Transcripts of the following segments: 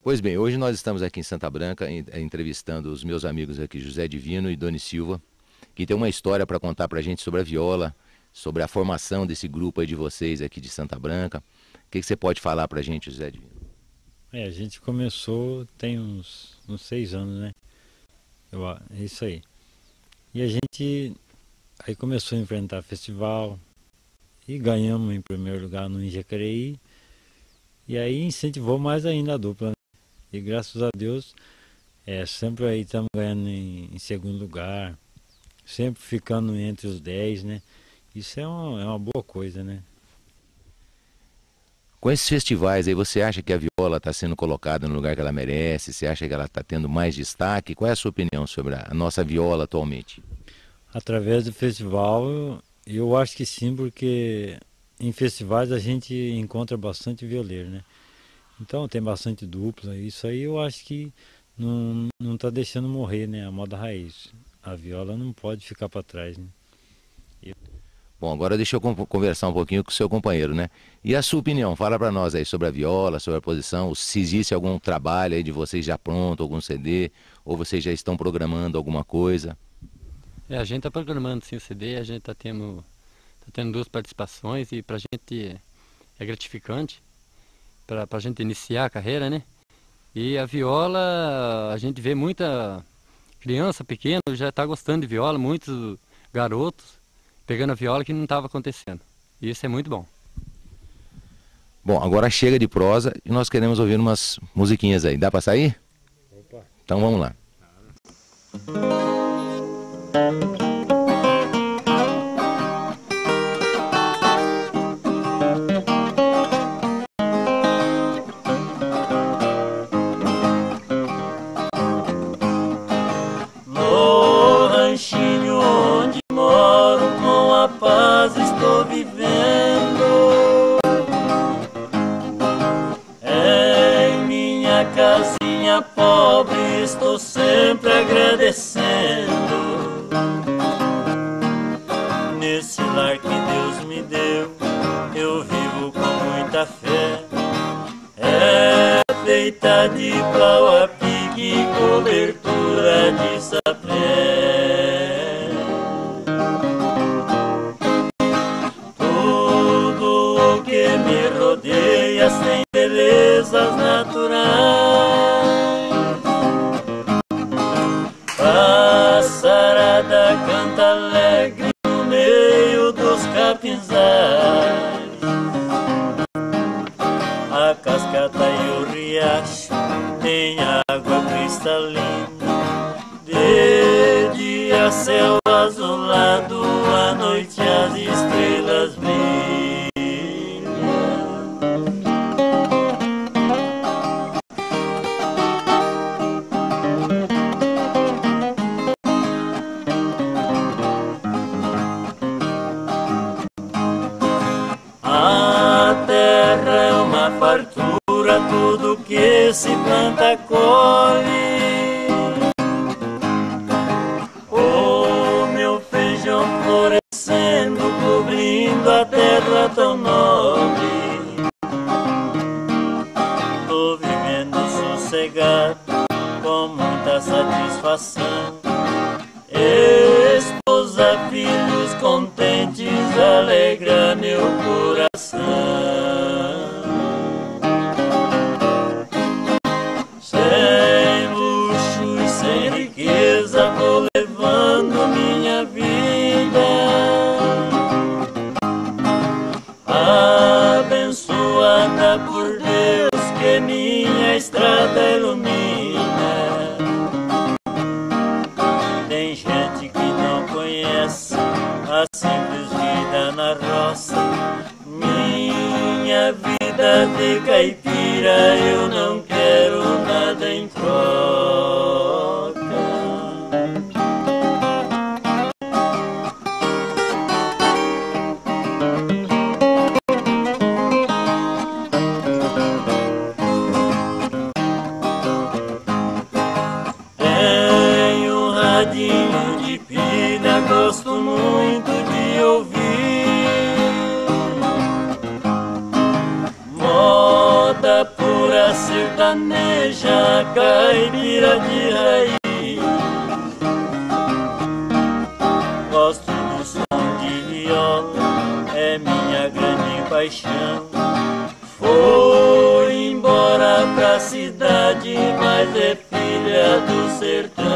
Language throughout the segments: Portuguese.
Pois bem, hoje nós estamos aqui em Santa Branca entrevistando os meus amigos aqui, José Divino e Doni Silva, que tem uma história para contar para a gente sobre a viola, sobre a formação desse grupo aí de vocês aqui de Santa Branca. O que você pode falar para a gente, José Divino? A gente começou tem uns 6 anos, né? É isso aí. E a gente aí começou a enfrentar festival e ganhamos em primeiro lugar no Jacareí. E aí incentivou mais ainda a dupla, né? E graças a Deus, sempre aí estamos ganhando em segundo lugar, sempre ficando entre os 10, né? Isso é uma boa coisa, né? Com esses festivais aí, você acha que a viola está sendo colocada no lugar que ela merece? Você acha que ela está tendo mais destaque? Qual é a sua opinião sobre a nossa viola atualmente? Através do festival, eu acho que sim, porque em festivais a gente encontra bastante violeiro, né? Então tem bastante dupla, isso aí eu acho que não tá deixando morrer, né? A moda raiz. A viola não pode ficar para trás, né? Bom, agora deixa eu conversar um pouquinho com o seu companheiro, né? E a sua opinião? Fala para nós aí sobre a viola, sobre a posição, se existe algum trabalho aí de vocês já pronto, algum CD, ou vocês já estão programando alguma coisa? A gente está programando sim o CD, a gente tá tendo 2 participações e pra gente é gratificante pra gente iniciar a carreira, né? E a viola, a gente vê muita criança pequena já tá gostando de viola, muitos garotos pegando a viola que não estava acontecendo. E isso é muito bom. Bom, agora chega de prosa e nós queremos ouvir umas musiquinhas aí. Dá para sair? Opa. Então vamos lá. No ranchinho onde moro, com a paz estou vivendo. Em minha casinha pobre estou sempre agradecendo. Nesse lar que Deus me deu, eu vivo com muita fé. É feita de pau a pique, cobertura de sapé. Tudo o que me rodeia tem belezas naturais. Passarada canta alegre no meio dos capinzais. A cascata e o riacho tem água cristalina. De dia céu azulado, à noite as estrelas brilham. A terra é uma fartura, tudo que se planta colhe. O meu feijão florescendo, cobrindo a terra tão nobre. Tô vivendo sossegado, com muita satisfação. Esposa, filhos contentes, alegra meu coração. Sem luxo e sem riqueza vou levando minha vida, abençoada por Deus que minha estrada ilumina. Tem gente que não conhece a simples vida na roça. Minha vida de caipira, eu não quero nada em troca. Tenho um radinho de pilha, gosto muito de ouvir. Moda pura sertaneja, caipira de raiz. Gosto do som de viola, é minha grande paixão. Foi embora pra cidade, mas é filha do sertão.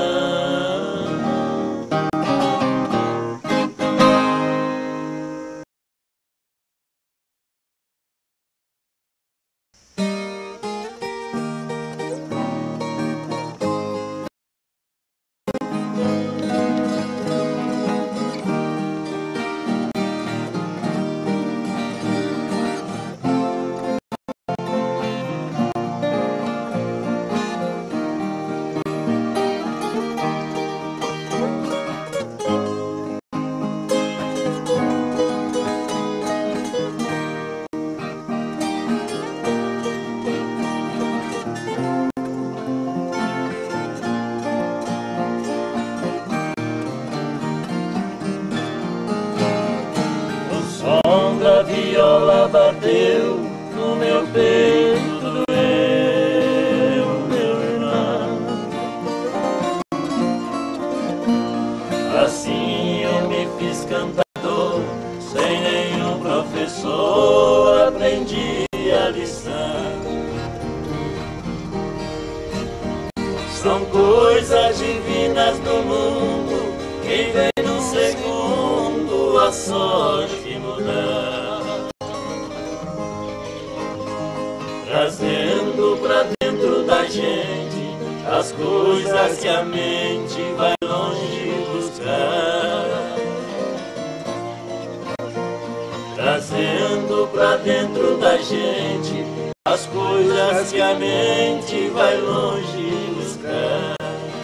A viola bateu no meu peito, doeu, meu irmão. Assim eu me fiz cantador, sem nenhum professor, aprendi a lição. São coisas divinas do mundo, quem vê num segundo a sorte mudar. Trazendo pra dentro da gente as coisas que a mente vai longe buscar. Trazendo pra dentro da gente as coisas que a mente vai longe buscar.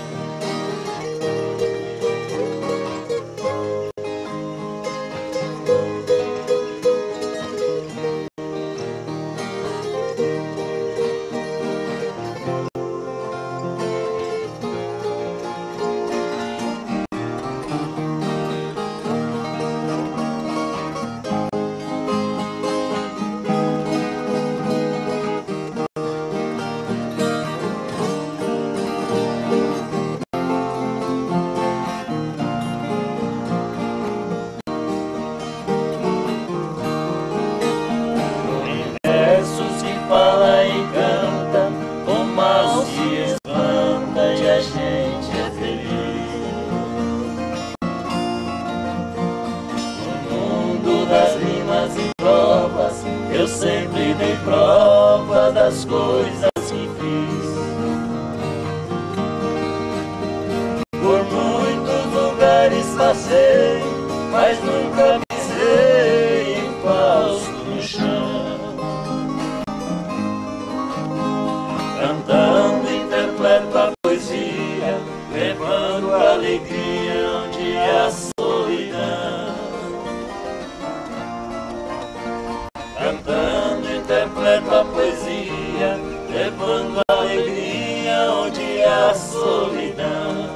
Fala e canta, o mal se espanta e a gente é feliz. No mundo das rimas e provas, eu sempre dei prova das coisas que fiz. Por muitos lugares passei, mas nunca pisei em falso no chão. Cantando interpreto a poesia, levando a alegria onde há solidão. Cantando interpreto a poesia, levando a alegria onde há solidão.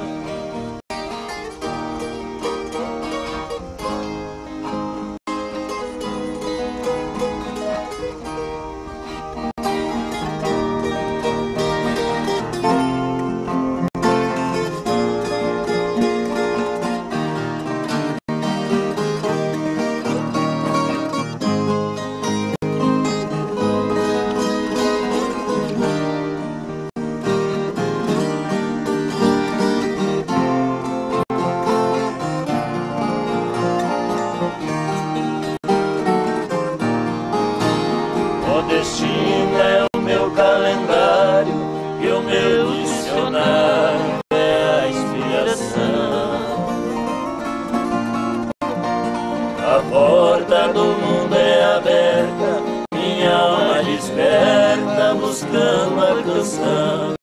O destino é o meu calendário e o meu dicionário é a inspiração. A porta do mundo é aberta, minha alma desperta buscando a canção.